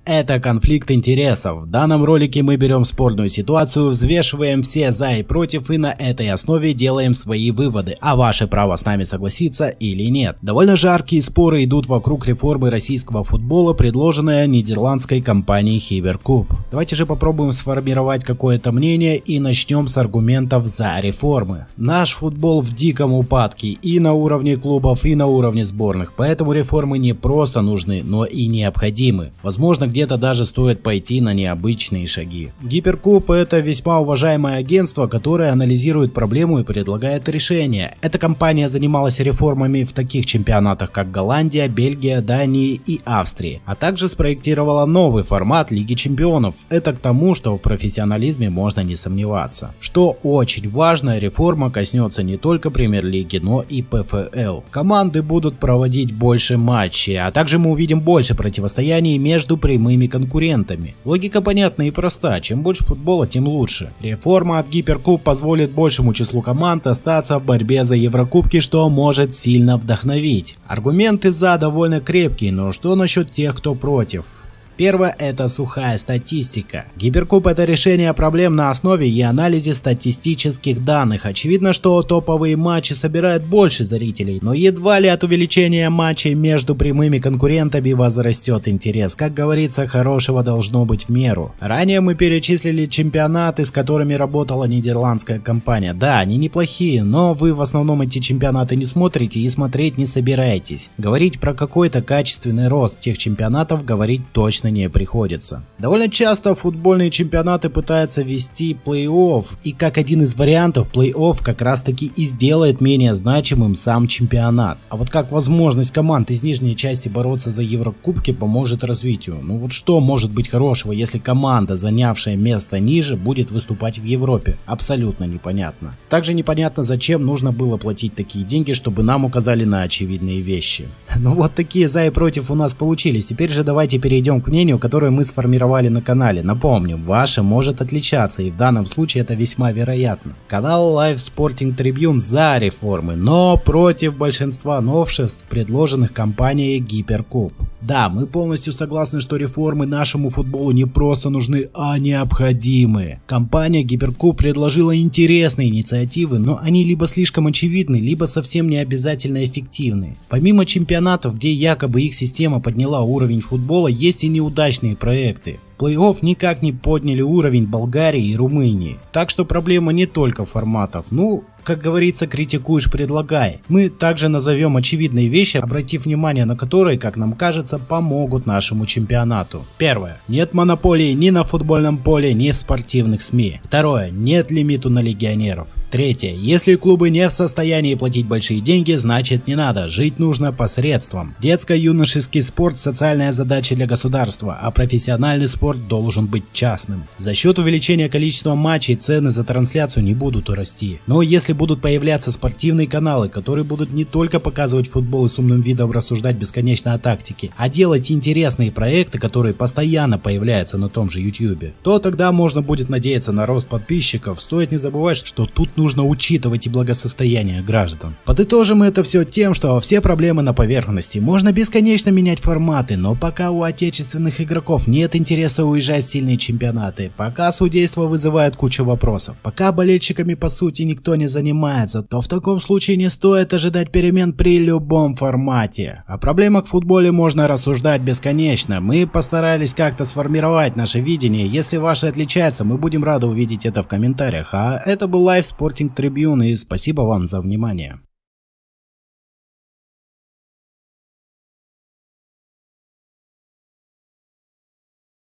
Это конфликт интересов. В данном ролике мы берем спорную ситуацию, взвешиваем все за и против и на этой основе делаем свои выводы, а ваше право с нами согласиться или нет. Довольно жаркие споры идут вокруг реформы российского футбола, предложенная нидерландской компанией Hypercup. Давайте же попробуем сформировать какое-то мнение и начнем с аргументов за реформы. Наш футбол в диком упадке и на уровне клубов, и на уровне сборных, поэтому реформы не просто нужны, но и необходимы. Возможно, где-то даже стоит пойти на необычные шаги. Hypercup — это весьма уважаемое агентство, которое анализирует проблему и предлагает решения. Эта компания занималась реформами в таких чемпионатах, как Голландия, Бельгия, Дания и Австрия, а также спроектировала новый формат Лиги Чемпионов. Это к тому, что в профессионализме можно не сомневаться. Что очень важно, реформа коснется не только Премьер-лиги, но и ПФЛ. Команды будут проводить больше матчей, а также мы увидим больше противостояний между прямыми конкурентами. Логика понятна и проста, чем больше футбола, тем лучше. Реформа от Hypercup позволит большему числу команд остаться в борьбе за Еврокубки, что может сильно вдохновить. Аргументы за довольно крепкие, но что насчет тех, кто против? Первое — это сухая статистика. Hypercup — это решение проблем на основе и анализе статистических данных. Очевидно, что топовые матчи собирают больше зрителей, но едва ли от увеличения матчей между прямыми конкурентами возрастет интерес. Как говорится, хорошего должно быть в меру. Ранее мы перечислили чемпионаты, с которыми работала нидерландская компания. Да, они неплохие, но вы в основном эти чемпионаты не смотрите и смотреть не собираетесь. Говорить про какой-то качественный рост тех чемпионатов говорить точно не приходится. Довольно часто футбольные чемпионаты пытаются вести плей-офф, и как один из вариантов плей-офф как раз таки и сделает менее значимым сам чемпионат. А вот как возможность команд из нижней части бороться за Еврокубки поможет развитию? Ну вот что может быть хорошего, если команда, занявшая место ниже, будет выступать в Европе? Абсолютно непонятно. Также непонятно, зачем нужно было платить такие деньги, чтобы нам указали на очевидные вещи. Ну вот такие за и против у нас получились. Теперь же давайте перейдем к мнению, которое мы сформировали на канале. Напомним, ваше может отличаться, и в данном случае это весьма вероятно. Канал Live Sporting Tribune за реформы, но против большинства новшеств, предложенных компанией Hypercup. Да, мы полностью согласны, что реформы нашему футболу не просто нужны, а необходимы. Компания Hypercup предложила интересные инициативы, но они либо слишком очевидны, либо совсем не обязательно эффективны. Помимо чемпионатов, где якобы их система подняла уровень футбола, есть и неудачные проекты. Плей-офф никак не подняли уровень Болгарии и Румынии. Так что проблема не только форматов. Ну, как говорится, критикуешь — предлагай. Мы также назовем очевидные вещи, обратив внимание на которые, как нам кажется, помогут нашему чемпионату. Первое. Нет монополии ни на футбольном поле, ни в спортивных СМИ. Второе. Нет лимиту на легионеров. Третье. Если клубы не в состоянии платить большие деньги, значит не надо. Жить нужно посредством. Детско-юношеский спорт — социальная задача для государства, а профессиональный спорт должен быть частным. За счет увеличения количества матчей цены за трансляцию не будут расти. Но если будут появляться спортивные каналы, которые будут не только показывать футбол и с умным видом рассуждать бесконечно о тактике, а делать интересные проекты, которые постоянно появляются на том же YouTube, то тогда можно будет надеяться на рост подписчиков. Стоит не забывать, что тут нужно учитывать и благосостояние граждан. Подытожим это все тем, что все проблемы на поверхности. Можно бесконечно менять форматы, но пока у отечественных игроков нет интереса уезжать в сильные чемпионаты, пока судейство вызывает кучу вопросов, пока болельщиками по сути никто не занимается, то в таком случае не стоит ожидать перемен при любом формате. О проблемах в футболе можно рассуждать бесконечно. Мы постарались как-то сформировать наше видение. Если ваше отличается, мы будем рады увидеть это в комментариях. А это был Live Sporting Tribune, и спасибо вам за внимание.